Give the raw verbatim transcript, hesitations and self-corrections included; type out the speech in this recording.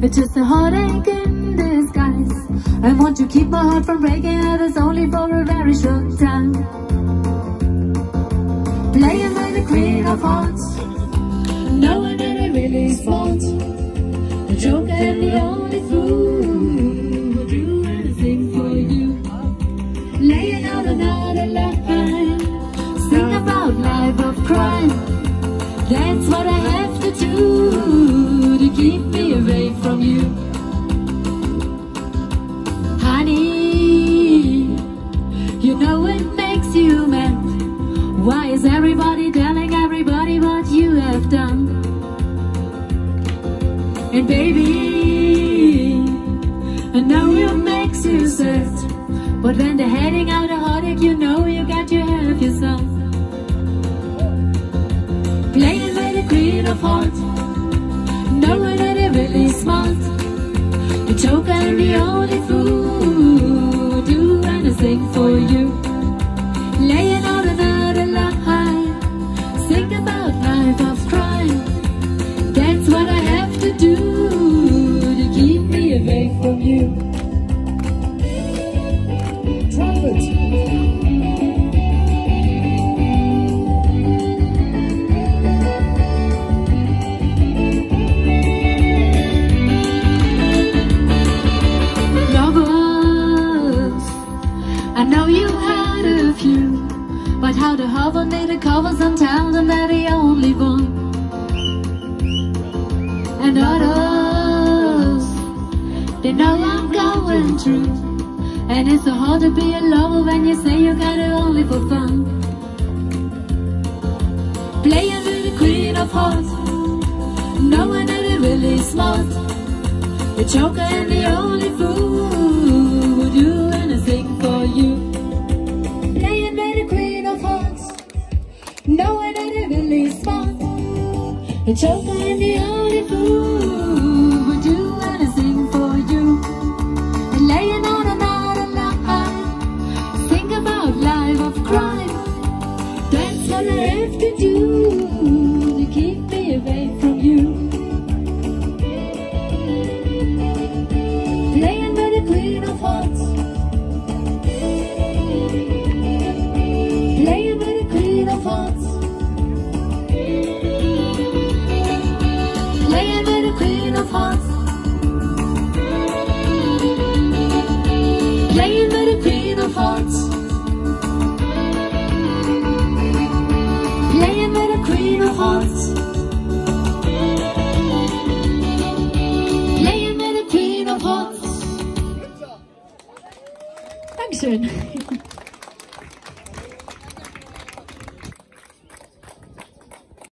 It's just a heartache in disguise. I want to keep my heart from breaking, and it's only for a very short time. Playing by the queen of hearts, knowing that I really smart. The joke and the only fool who do anything for you. Laying out another line, sing about life of crime. That's what I have to do to keep me away from you. Honey, you know it makes you mad. Why is everybody telling everybody what you have done? And baby, I know it makes you sad, but when they're heading out a heartache, you know you got to have yourself. Playing with the queen of hearts, knowing that they're really smart. The joker and the only fool do anything for you. Laying out another line, think about life of crime. That's what I have to do to keep me away from you. Trumpet. I know you had a few, but how to hover need a cover sometimes, and they're the only one. And others, they know I'm going through, and it's so hard to be a lover when you say you got it only for fun. Playing with the queen of hearts, knowing that they're really smart. The joker and the only fool who do anything for you. Playing with the queen of hearts, knowing that they're really smart. The joker and the only fool who do anything for you. And laying on another line, think about life of crime. That's what I have to do to keep me away from you. Playing with the queen of hearts, playing with the queen of hearts, playing with the queen of hearts, playing with the queen of hearts, playing with the queen of hearts, playing with the queen of hearts. Dankeschön.